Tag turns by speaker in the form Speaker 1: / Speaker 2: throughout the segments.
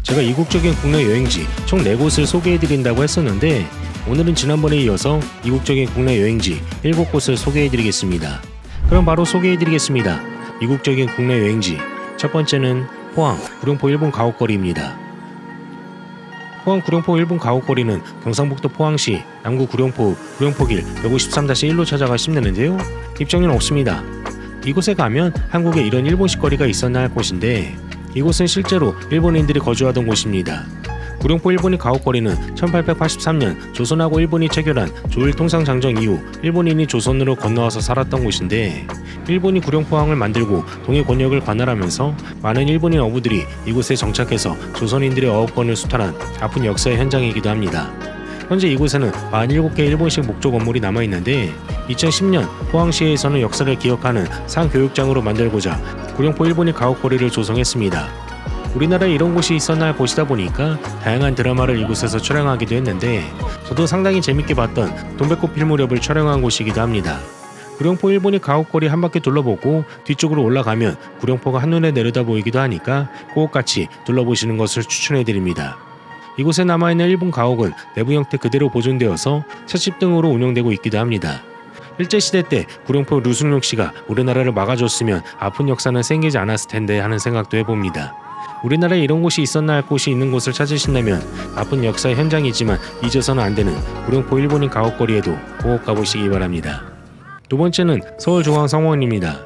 Speaker 1: 제가 이국적인 국내 여행지 총 4곳을 소개해드린다고 했었는데 오늘은 지난번에 이어서 이국적인 국내 여행지 7곳을 소개해드리겠습니다. 그럼 바로 소개해드리겠습니다. 이국적인 국내 여행지 첫 번째는 포항 구룡포 일본 가옥거리입니다. 포항 구룡포 일본 가옥거리는 경상북도 포항시 남구 구룡포 구룡포길 153-1로 찾아가시면 되는데요. 입장료는 없습니다. 이곳에 가면 한국에 이런 일본식 거리가 있었나 할 곳인데 이곳은 실제로 일본인들이 거주하던 곳입니다. 구룡포 일본인 가옥거리는 1883년 조선하고 일본이 체결한 조일 통상장정 이후 일본인이 조선으로 건너와서 살았던 곳인데 일본이 구룡포항을 만들고 동해 권역을 관할하면서 많은 일본인 어부들이 이곳에 정착해서 조선인들의 어업권을 수탈한 아픈 역사의 현장이기도 합니다. 현재 이곳에는 47개 일본식 목조 건물이 남아있는데 2010년 포항시에서는 역사를 기억하는 상교육장으로 만들고자 구룡포 일본인 가옥거리를 조성했습니다. 우리나라에 이런 곳이 있었나 보시다 보니까 다양한 드라마를 이곳에서 촬영하기도 했는데 저도 상당히 재밌게 봤던 동백꽃 필 무렵을 촬영한 곳이기도 합니다. 구룡포 일본인 가옥거리 한 바퀴 둘러보고 뒤쪽으로 올라가면 구룡포가 한눈에 내려다 보이기도 하니까 꼭 같이 둘러보시는 것을 추천해드립니다. 이곳에 남아있는 일본 가옥은 내부 형태 그대로 보존되어서 찻집 등으로 운영되고 있기도 합니다. 일제시대 때 구룡포 류승룡씨가 우리나라를 막아줬으면 아픈 역사는 생기지 않았을 텐데 하는 생각도 해봅니다. 우리나라에 이런 곳이 있었나 할 곳이 있는 곳을 찾으신다면 아픈 역사의 현장이지만 잊어서는 안 되는 구룡포 일본인 가옥거리에도 꼭 가보시기 바랍니다. 두 번째는 서울중앙성원입니다.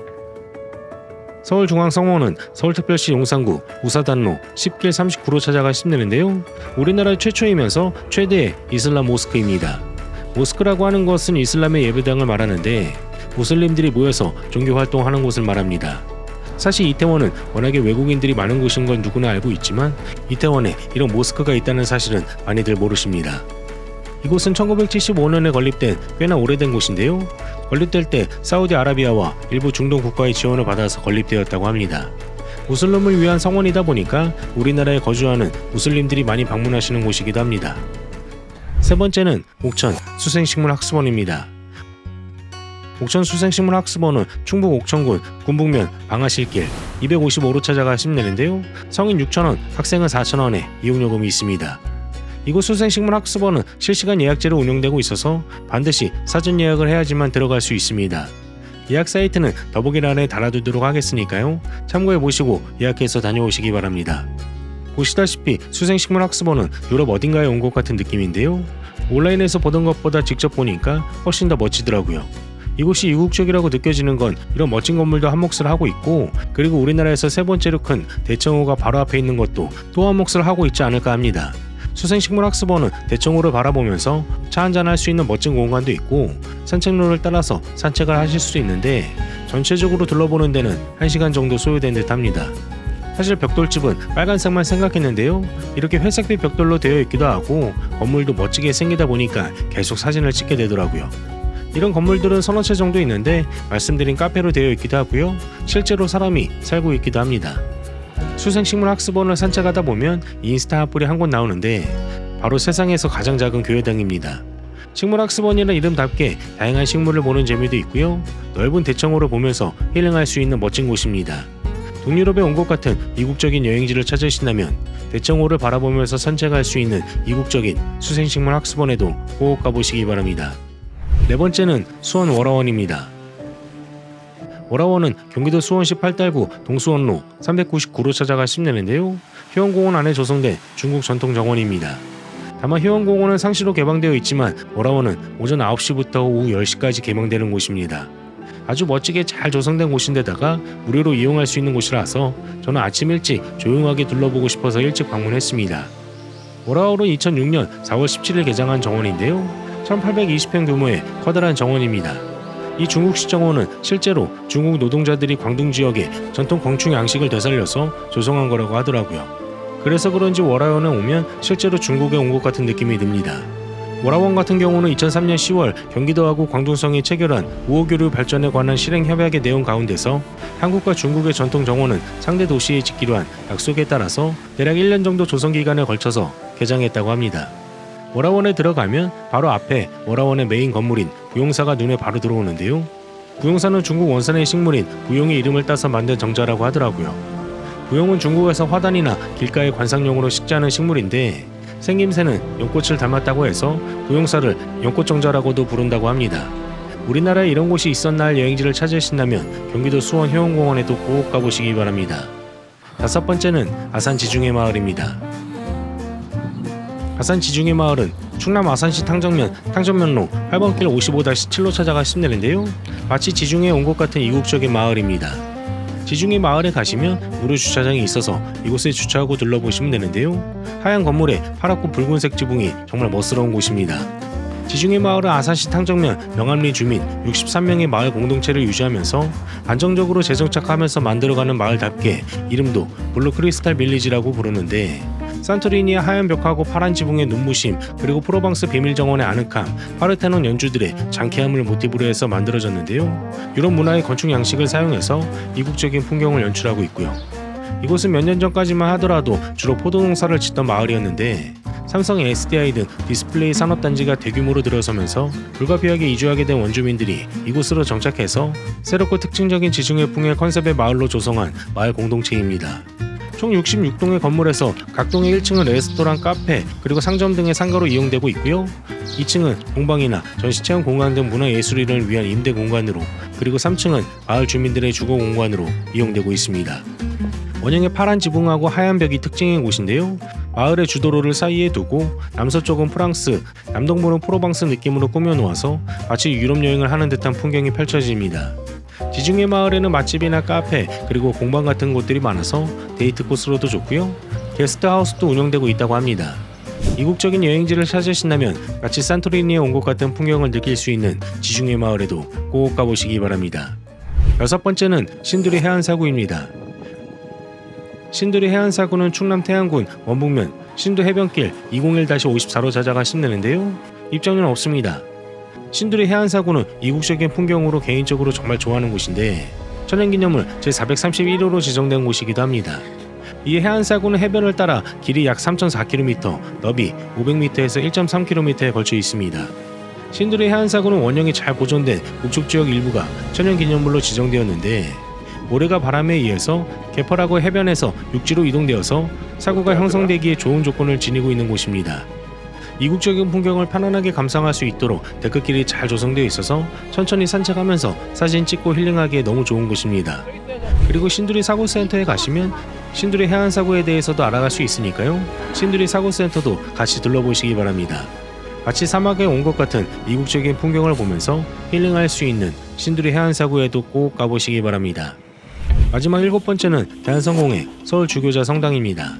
Speaker 1: 서울중앙성원은 서울특별시 용산구 우사단로 10길 39로 찾아가시면 되는데요. 우리나라 최초이면서 최대의 이슬람 모스크입니다. 모스크라고 하는 것은 이슬람의 예배당을 말하는데 무슬림들이 모여서 종교활동하는 곳을 말합니다. 사실 이태원은 워낙에 외국인들이 많은 곳인 건 누구나 알고 있지만 이태원에 이런 모스크가 있다는 사실은 많이들 모르십니다. 이곳은 1975년에 건립된 꽤나 오래된 곳인데요. 건립될 때 사우디아라비아와 일부 중동 국가의 지원을 받아서 건립되었다고 합니다. 무슬림을 위한 성원이다 보니까 우리나라에 거주하는 무슬림들이 많이 방문하시는 곳이기도 합니다. 세 번째는 옥천 수생식물학습원입니다. 옥천 수생식물학습원은 충북 옥천군 군북면 방아실길 255로 찾아가시면 되는데요. 성인 6,000원, 학생은 4,000원에 이용요금이 있습니다. 이곳 수생식물학습원은 실시간 예약제로 운영되고 있어서 반드시 사전 예약을 해야지만 들어갈 수 있습니다. 예약 사이트는 더보기란에 달아두도록 하겠으니까요. 참고해보시고 예약해서 다녀오시기 바랍니다. 보시다시피 수생식물학습원은 유럽 어딘가에 온 것 같은 느낌인데요. 온라인에서 보던 것보다 직접 보니까 훨씬 더 멋지더라고요. 이곳이 이국적이라고 느껴지는 건 이런 멋진 건물도 한 몫을 하고 있고 그리고 우리나라에서 세 번째로 큰 대청호가 바로 앞에 있는 것도 또 한 몫을 하고 있지 않을까 합니다. 수생식물학습원은 대청호를 바라보면서 차 한잔 할 수 있는 멋진 공간도 있고 산책로를 따라서 산책을 하실 수 있는데 전체적으로 둘러보는 데는 1시간 정도 소요된 듯 합니다. 사실 벽돌집은 빨간색만 생각했는데요. 이렇게 회색빛 벽돌로 되어 있기도 하고 건물도 멋지게 생기다 보니까 계속 사진을 찍게 되더라고요. 이런 건물들은 서너 채 정도 있는데 말씀드린 카페로 되어 있기도 하고요. 실제로 사람이 살고 있기도 합니다. 수생식물학습원을 산책하다 보면 인스타 핫플이 한 곳 나오는데 바로 세상에서 가장 작은 교회당입니다. 식물학습원이라는 이름답게 다양한 식물을 보는 재미도 있고요. 넓은 대청호를 보면서 힐링할 수 있는 멋진 곳입니다. 동유럽에 온 것 같은 이국적인 여행지를 찾으신다면 대청호를 바라보면서 산책할 수 있는 이국적인 수생식물학습원에도 꼭 가보시기 바랍니다. 네 번째는 수원 월화원입니다. 월화원은 경기도 수원시 팔달구 동수원로 399로 찾아가시면 되는데요. 효원공원 안에 조성된 중국 전통 정원입니다. 다만 효원공원은 상시로 개방되어 있지만 월화원은 오전 9시부터 오후 10시까지 개방되는 곳입니다. 아주 멋지게 잘 조성된 곳인데다가 무료로 이용할 수 있는 곳이라서 저는 아침 일찍 조용하게 둘러보고 싶어서 일찍 방문했습니다. 월화원은 2006년 4월 17일 개장한 정원인데요. 1820평 규모의 커다란 정원입니다. 이 중국식 정원은 실제로 중국 노동자들이 광둥 지역의 전통 광충 양식을 되살려서 조성한 거라고 하더라고요. 그래서 그런지 월화원에 오면 실제로 중국에 온 것 같은 느낌이 듭니다. 월화원 같은 경우는 2003년 10월 경기도하고 광둥성이 체결한 우호교류 발전에 관한 실행협약의 내용 가운데서 한국과 중국의 전통 정원은 상대 도시에 짓기로 한 약속에 따라서 대략 1년 정도 조성기간에 걸쳐서 개장했다고 합니다. 월화원에 들어가면 바로 앞에 월화원의 메인 건물인 부용사가 눈에 바로 들어오는데요. 부용사는 중국 원산의 식물인 부용의 이름을 따서 만든 정자라고 하더라고요. 부용은 중국에서 화단이나 길가의 관상용으로 식재하는 식물인데 생김새는 연꽃을 닮았다고 해서 부용사를 연꽃정자라고도 부른다고 합니다. 우리나라에 이런 곳이 있었나 할 여행지를 찾으신다면 경기도 수원 효원공원에도 꼭 가보시기 바랍니다. 다섯 번째는 아산 지중해 마을입니다. 아산 지중해 마을은 충남 아산시 탕정면로 8번길 55-7로 찾아가시면 되는데요. 마치 지중해에 온 것 같은 이국적인 마을입니다. 지중해 마을에 가시면 무료 주차장이 있어서 이곳에 주차하고 둘러보시면 되는데요. 하얀 건물에 파랗고 붉은색 지붕이 정말 멋스러운 곳입니다. 지중해 마을은 아산시 탕정면 명암리 주민 63명의 마을 공동체를 유지하면서 안정적으로 재정착하면서 만들어가는 마을답게 이름도 블루 크리스탈 빌리지라고 부르는데 산토리니의 하얀 벽하고 파란 지붕의 눈부심, 그리고 프로방스 비밀 정원의 아늑함, 파르테논 연주들의 장쾌함을 모티브로 해서 만들어졌는데요. 유럽 문화의 건축 양식을 사용해서 이국적인 풍경을 연출하고 있고요. 이곳은 몇 년 전까지만 하더라도 주로 포도 농사를 짓던 마을이었는데 삼성, SDI 등 디스플레이 산업단지가 대규모로 들어서면서 불가피하게 이주하게 된 원주민들이 이곳으로 정착해서 새롭고 특징적인 지중해풍의 컨셉의 마을로 조성한 마을 공동체입니다. 총 66동의 건물에서 각 동의 1층은 레스토랑, 카페, 그리고 상점 등의 상가로 이용되고 있고요. 2층은 공방이나 전시체험 공간 등 문화예술인을 위한 임대 공간으로, 그리고 3층은 마을 주민들의 주거 공간으로 이용되고 있습니다. 원형의 파란 지붕하고 하얀 벽이 특징인 곳인데요. 마을의 주도로를 사이에 두고 남서쪽은 프랑스, 남동부는 프로방스 느낌으로 꾸며놓아서 마치 유럽 여행을 하는 듯한 풍경이 펼쳐집니다. 지중해 마을에는 맛집이나 카페, 그리고 공방 같은 곳들이 많아서 데이트 코스로도 좋고요. 게스트하우스도 운영되고 있다고 합니다. 이국적인 여행지를 찾으신다면 마치 산토리니에 온 것 같은 풍경을 느낄 수 있는 지중해 마을에도 꼭 가보시기 바랍니다. 여섯 번째는 신두리 해안사구입니다. 신두리 해안사구는 충남 태안군 원북면 신두 해변길 201-54로 찾아가시면 되는데요. 입장료는 없습니다. 신두리 해안사구는 이국적인 풍경으로 개인적으로 정말 좋아하는 곳인데 천연기념물 제431호로 지정된 곳이기도 합니다. 이 해안사구는 해변을 따라 길이 약 3.4km, 너비 500m에서 1.3km에 걸쳐 있습니다. 신두리 해안사구는 원형이 잘 보존된 목축지역 일부가 천연기념물로 지정되었는데 모래가 바람에 의해서 개펄하고 해변에서 육지로 이동되어서 사구가 형성되기에 좋은 조건을 지니고 있는 곳입니다. 이국적인 풍경을 편안하게 감상할 수 있도록 데크길이 잘 조성되어 있어서 천천히 산책하면서 사진 찍고 힐링하기에 너무 좋은 곳입니다. 그리고 신두리 사구센터에 가시면 신두리 해안사구에 대해서도 알아갈 수 있으니까요. 신두리 사구센터도 같이 둘러보시기 바랍니다. 마치 사막에 온 것 같은 이국적인 풍경을 보면서 힐링할 수 있는 신두리 해안사구에도 꼭 가보시기 바랍니다. 마지막 일곱 번째는 대한성공회 서울주교자 성당입니다.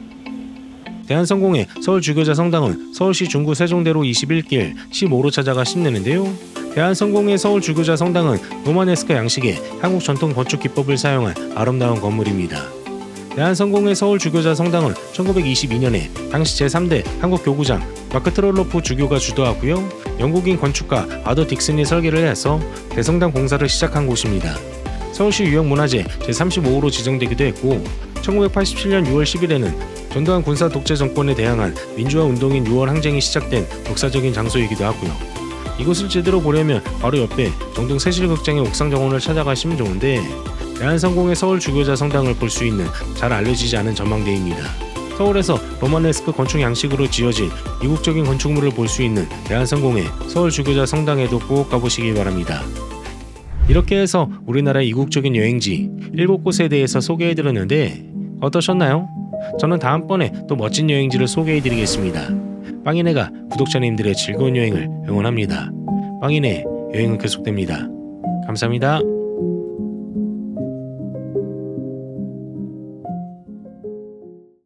Speaker 1: 대한성공회 서울주교자 성당은 서울시 중구 세종대로 21길 15로 찾아가시면 되는데요. 대한성공회 서울주교자 성당은 로마네스크 양식의 한국 전통 건축 기법을 사용한 아름다운 건물입니다. 대한성공회 서울주교자 성당은 1922년에 당시 제3대 한국교구장 마크 트롤로프 주교가 주도하고요. 영국인 건축가 아더 딕슨이 설계를 해서 대성당 공사를 시작한 곳입니다. 서울시 유형문화재 제35호로 지정되기도 했고 1987년 6월 10일에는 전두환 군사 독재 정권에 대항한 민주화 운동인 6월 항쟁이 시작된 역사적인 장소이기도 하고요. 이곳을 제대로 보려면 바로 옆에 정동 세실극장의 옥상 정원을 찾아가시면 좋은데 대한성공회 서울주교자 성당을 볼 수 있는 잘 알려지지 않은 전망대입니다. 서울에서 로마네스크 건축 양식으로 지어진 이국적인 건축물을 볼 수 있는 대한성공회 서울주교자 성당에도 꼭 가보시기 바랍니다. 이렇게 해서 우리나라의 이국적인 여행지 7곳에 대해서 소개해드렸는데 어떠셨나요? 저는 다음번에 또 멋진 여행지를 소개해드리겠습니다. 빵이네가 구독자님들의 즐거운 여행을 응원합니다. 빵이네 여행은 계속됩니다. 감사합니다.